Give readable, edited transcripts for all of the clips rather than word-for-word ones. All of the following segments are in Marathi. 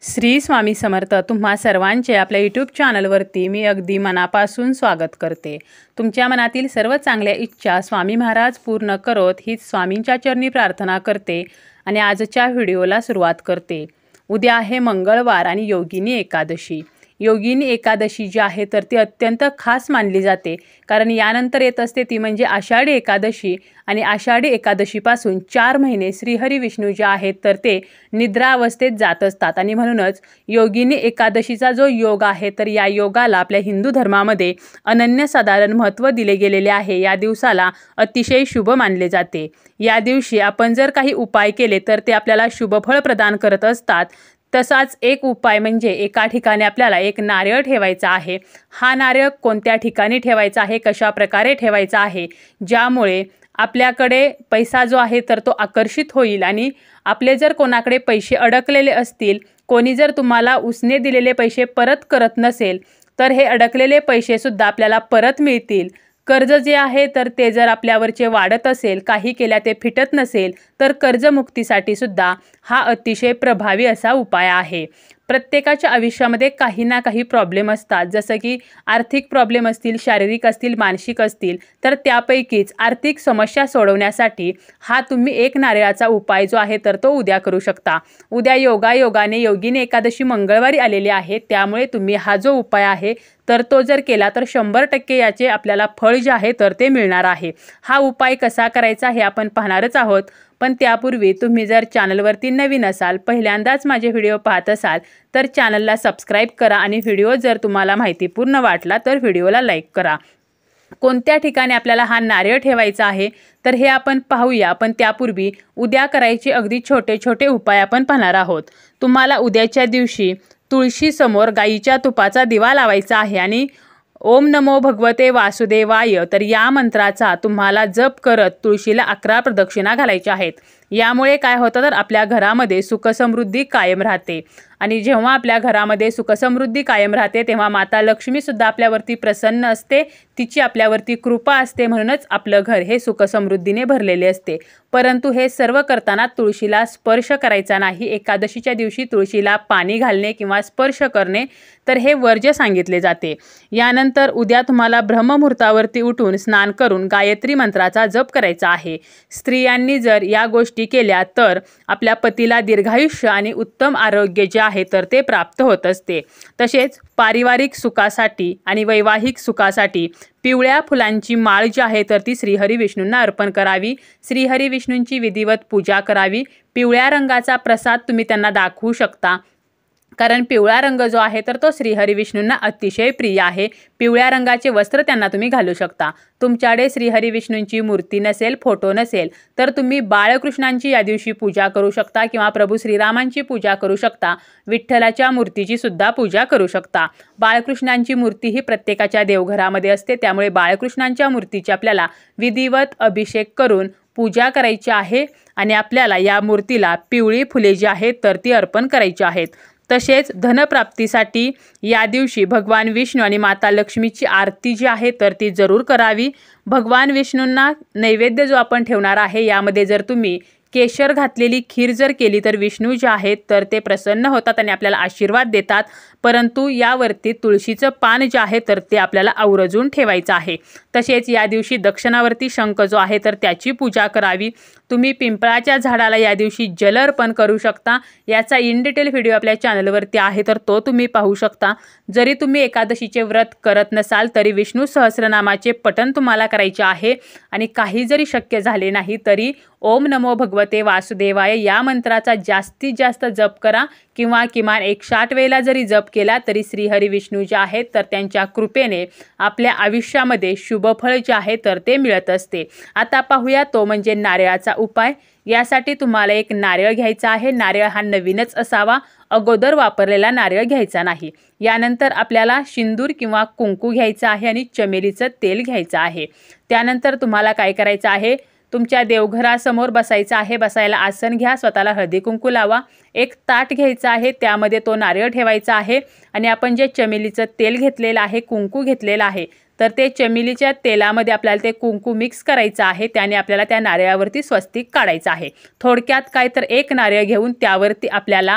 श्री स्वामी समर्थ तुम्हा सर्वांचे आपल्या यूट्यूब चॅनलवरती मी अगदी मनापासून स्वागत करते। तुमच्या मनातील सर्व चांगल्या इच्छा स्वामी महाराज पूर्ण करोत हीच स्वामींच्या चरणी प्रार्थना करते आणि आजच्या व्हिडिओला सुरुवात करते। उद्या आहे मंगळवार आणि योगिनी एकादशी। योगिनी एकादशी जी आहे तर ती अत्यंत खास मानली जाते, कारण यानंतर येत असते ती म्हणजे आषाढी एकादशी आणि आषाढी एकादशीपासून 4 महिने श्रीहरी विष्णू जे आहेत तर ते निद्रा अवस्थेत जात असतात आणि म्हणूनच योगिनी एकादशीचा जो योग आहे तर या योगाला आपल्या हिंदू धर्मामध्ये अनन्यसाधारण महत्त्व दिले गेलेले आहे। या दिवसाला अतिशय शुभ मानले जाते। या दिवशी आपण जर काही उपाय केले तर ते आपल्याला शुभफळ प्रदान करत असतात। तसाच एक उपाय म्हणजे एका ठिकाणी आपल्याला एक नारळ ठेवायचा आहे। हा नारळ कोणत्या ठिकाणी ठेवायचा आहे, कशा प्रकारे ठेवायचा आहे, ज्यामुळे आपल्याकडे पैसा जो आहे तर तो आकर्षित होईल आणि आपले जर कोणाकडे पैसे अडकलेले असतील, कोणी जर तुम्हाला उसने दिलेले पैसे परत करत नसेल तर हे अडकलेले पैसे सुद्धा आपल्याला परत मिळतील। कर्ज जे आहे तर ते जर आपल्यावरचे वाढत असेल, काही केल्या ते फिटत नसेल तर कर्जमुक्तीसाठी सुद्धा हा अतिशय प्रभावी असा उपाय आहे। प्रत्येकाच्या आयुष्यामध्ये काही ना काही प्रॉब्लेम असतात, जसं की आर्थिक प्रॉब्लेम असतील, शारीरिक असतील, मानसिक असतील, तर त्यापैकीच आर्थिक समस्या सोडवण्यासाठी हा तुम्ही एक नारळाचा उपाय जो आहे तर तो उद्या करू शकता। उद्या योगाने योगिनी एकादशी मंगळवारी आलेली आहे, त्यामुळे तुम्ही हा जो उपाय आहे तर तो जर केला तर 100% याचे आपल्याला फळ जे आहे तर ते मिळणार आहे। हा उपाय कसा करायचा हे आपण पाहणारच आहोत, पण त्यापूर्वी तुम्ही जर चॅनलवरती नवीन असाल, पहिल्यांदाच माझे व्हिडिओ पाहत असाल तर चॅनलला सबस्क्राईब करा आणि व्हिडिओ जर तुम्हाला माहितीपूर्ण वाटला तर व्हिडिओला लाईक करा। कोणत्या ठिकाणी आपल्याला हा नारळ ठेवायचा आहे तर हे आपण पाहूया, पण त्यापूर्वी उद्या करायचे अगदी छोटे छोटे उपाय आपण पाहणार आहोत। तुम्हाला उद्याच्या दिवशी तुळशी समोर गाईच्या तुपाचा दिवा लावायचा आहे आणि ओम नमो भगवते वासुदेवाय तर या मंत्राचा तुम्हाला जप करत तुळशीला 11 प्रदक्षिणा घालायच्या आहेत। यामुळे काय होतं तर आपल्या घरामध्ये सुखसमृद्धी कायम राहते आणि जेव्हा आपल्या घरामध्ये सुखसमृद्धी कायम राहते तेव्हा माता लक्ष्मी सुद्धा आपल्यावरती प्रसन्न असते, तिची आपल्यावरती कृपा असते, म्हणूनच आपलं घर हे सुखसमृद्धीने भरलेले असते। परंतु हे सर्व करताना तुळशीला स्पर्श करायचा नाही। एकादशीच्या दिवशी तुळशीला पाणी घालणे किंवा स्पर्श करणे तर हे वर्ज्य सांगितले जाते। यानंतर उद्या तुम्हाला ब्रह्ममुहूर्तावरती उठून स्नान करून गायत्री मंत्राचा जप करायचा आहे। स्त्रियांनी जर या गोष्टी केल्या तर आपल्या पतीला दीर्घायुष्य आणि उत्तम आरोग्य जे आहे तर ते प्राप्त होत असते। तसेच पारिवारिक सुखासाठी आणि वैवाहिक सुखासाठी पिवळ्या फुलांची माळ जी आहे तर ती श्रीहरी विष्णूंना अर्पण करावी। श्रीहरी विष्णूंची विधिवत पूजा करावी। पिवळ्या रंगाचा प्रसाद तुम्ही त्यांना दाखवू शकता, कारण पिवळा रंग जो आहे तर तो श्रीहरी विष्णूंना अतिशय प्रिय आहे। पिवळ्या रंगाचे वस्त्र त्यांना तुम्ही घालू शकता। तुमच्याकडे श्रीहरी विष्णूंची मूर्ती नसेल, फोटो नसेल तर तुम्ही बाळकृष्णांची या दिवशी पूजा करू शकता किंवा प्रभू श्रीरामांची पूजा करू शकता। विठ्ठलाच्या मूर्तीची सुद्धा पूजा करू शकता। बाळकृष्णांची मूर्ती ही प्रत्येकाच्या देवघरामध्ये असते, त्यामुळे बाळकृष्णांच्या मूर्तीची आपल्याला विधिवत अभिषेक करून पूजा करायची आहे आणि आपल्याला या मूर्तीला पिवळी फुले जी आहेत तर ती अर्पण करायची आहेत। तसेच धनप्राप्तीसाठी या दिवशी भगवान विष्णू आणि माता लक्ष्मीची आरती जी आहे तर ती जरूर करावी। भगवान विष्णूंना नैवेद्य जो आपण ठेवणार आहे यामध्ये जर तुम्ही केशर घातलेली खीर जर केली तर विष्णू जे आहेत तर ते प्रसन्न होतात आणि आपल्याला आशीर्वाद देतात। परंतु यावरती तुळशीचं पान जे आहे तर ते आपल्याला आवर्जून ठेवायचं आहे। तसेच या दिवशी दक्षिणावरती शंख जो आहे तर त्याची पूजा करावी। तुम्ही पिंपळाच्या झाडाला या दिवशी जल अर्पण करू शकता। याचा इन डिटेल व्हिडिओ आपल्या चॅनलवरती आहे तर तो तुम्ही पाहू शकता। जरी तुम्ही एकादशीचे व्रत करत नसाल तरी विष्णू सहस्रनामाचे पठण तुम्हाला करायचे आहे आणि काही जरी शक्य झाले नाही तरी ओम नमो भगवते वासुदेवाय या मंत्राचा जास्तीत जास्त जप करा किंवा किमान 160 वेळेला जरी जप केला तरी श्रीहरी विष्णू जे आहेत तर त्यांच्या कृपेने आपल्या आयुष्यामध्ये शुभफळ जे आहे तर ते मिळत असते। आता पाहूया तो म्हणजे नारळाचा उपाय। यासाठी तुम्हाला एक नारळ घ्यायचा आहे। नारळ हा नवीनच असावा, अगोदर वापरलेला नारळ घ्यायचा नाही। यानंतर आपल्याला सिंदूर किंवा कुंकू घ्यायचं आहे आणि चमेलीचं तेल घ्यायचं आहे। त्यानंतर तुम्हाला काय करायचं आहे, तुमच्या देवघरासमोर बसायचं आहे। बसायला आसन घ्या, स्वतःला हळदी कुंकू लावा, एक ताट घ्यायचं आहे, त्यामध्ये तो नारळ ठेवायचा आहे आणि आपण जे चमेलीचं तेल घेतलेलं आहे, कुंकू घेतलेलं आहे तर ते चमेलीच्या तेलामध्ये आपल्याला ते कुंकू मिक्स करायचं आहे। त्याने आपल्याला त्या नारळावरती स्वस्तिक काढायचं आहे। थोडक्यात काय तर एक नारळ घेऊन त्यावरती आपल्याला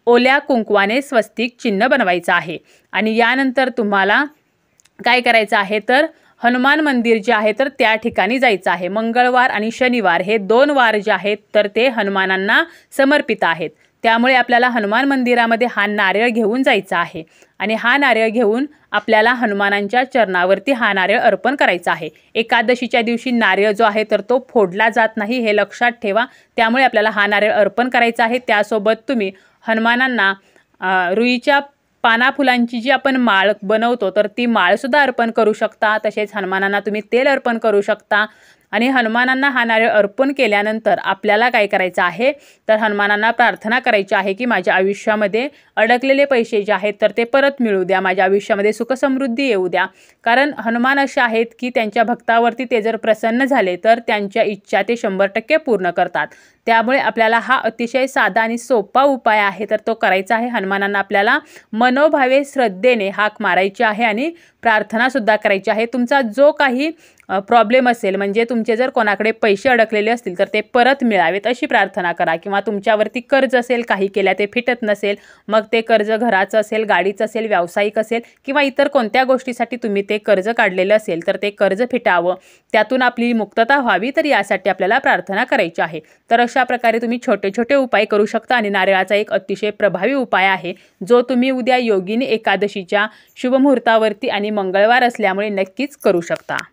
ओल्या कुंकवाने स्वस्तिक चिन्ह बनवायचं आहे। आणि यानंतर तुम्हाला काय करायचं आहे तर हनुमान मंदिर जे आहे तर त्या ठिकाणी जायचं आहे। मंगळवार आणि शनिवार हे 2 वार जे आहेत तर ते हनुमानांना समर्पित आहेत, त्यामुळे आपल्याला हनुमान मंदिरामध्ये हा नारळ घेऊन जायचा आहे आणि हा नारळ घेऊन आपल्याला हनुमानांच्या चरणावरती हा नारळ अर्पण करायचा आहे। एकादशीच्या दिवशी नारळ जो आहे तर तो फोडला जात नाही, हे लक्षात ठेवा। त्यामुळे आपल्याला हा नारळ अर्पण करायचा आहे। त्यासोबत तुम्ही हनुमानांना रुईच्या पाना फुलांची जी आपण माळ बनवतो तर ती माळ सुद्धा अर्पण करू शकता। तसेच हनुमानांना तुम्ही तेल अर्पण करू शकता। आणि हनुमानांना हा नारळ अर्पण केल्यानंतर आपल्याला काय करायचं आहे तर हनुमानांना प्रार्थना करायची आहे की माझ्या आयुष्यामध्ये अडकलेले पैसे जे आहेत तर ते परत मिळू द्या, माझ्या आयुष्यामध्ये सुखसमृद्धी येऊ द्या। कारण हनुमान असे आहेत की त्यांच्या भक्तावरती ते जर प्रसन्न झाले तर त्यांच्या इच्छा ते 100% पूर्ण करतात। त्यामुळे आपल्याला हा अतिशय साधा आणि सोपा उपाय आहे तर तो करायचा आहे। हनुमानांना आपल्याला मनोभावे श्रद्धेने हाक मारायची आहे आणि प्रार्थना सुद्धा करायची आहे। तुमचा जो काही प्रॉब्लेम असेल, म्हणजे तुमचे जर कोणाकडे पैसे अडकलेले असतील तर ते परत मिळावेत अशी प्रार्थना करा। किंवा तुमच्यावरती कर्ज असेल, काही केल्या ते फिटत नसेल, मग ते कर्ज घराचं असेल, गाडीचं असेल, व्यावसायिक असेल किंवा इतर कोणत्या गोष्टीसाठी तुम्ही ते कर्ज काढलेलं असेल तर ते कर्ज फिटावं, त्यातून आपली मुक्तता व्हावी, तर यासाठी आपल्याला प्रार्थना करायची आहे। तर अशा प्रकारे तुम्ही छोटे छोटे उपाय करू शकता आणि नारळाचा एक अतिशय प्रभावी उपाय आहे जो तुम्ही उद्या योगिनी एकादशीच्या शुभ मुहूर्तावरती आणि मंगळवार असल्यामुळे नक्कीच करू शकता।